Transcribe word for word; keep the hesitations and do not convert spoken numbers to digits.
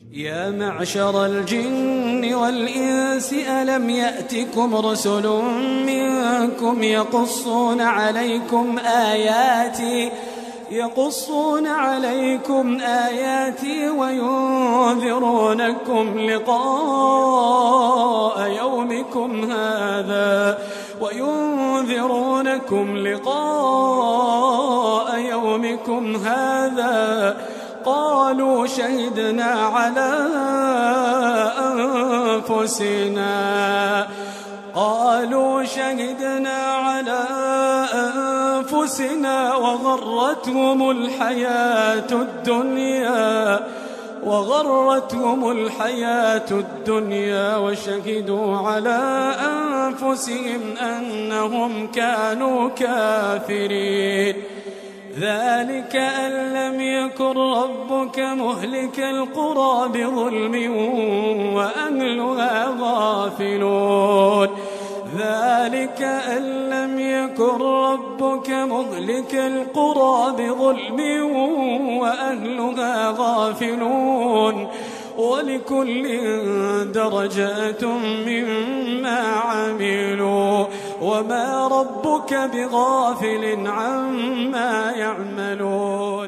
يا معشر الجن والإنس ألم يأتكم رسل منكم يقصون عليكم آياتي يقصون عليكم آياتي وينذرونكم لقاء يومكم هذا وينذرونكم لقاء يومكم هذا قالوا شهدنا على أنفسنا قالوا شهدنا على أنفسنا وغرتهم الحياة الدنيا وغرتهم الحياة الدنيا وشهدوا على أنفسهم أنهم كانوا كافرين. ذلك أن لم يكن ربك مهلك القرى بظلم وأهلها غافلون ذلك أن لم يكن ربك مهلك القرى بظلم وأهلها غافلون ولكل درجات مما عملوا وما ربك بغافل عما يعملون.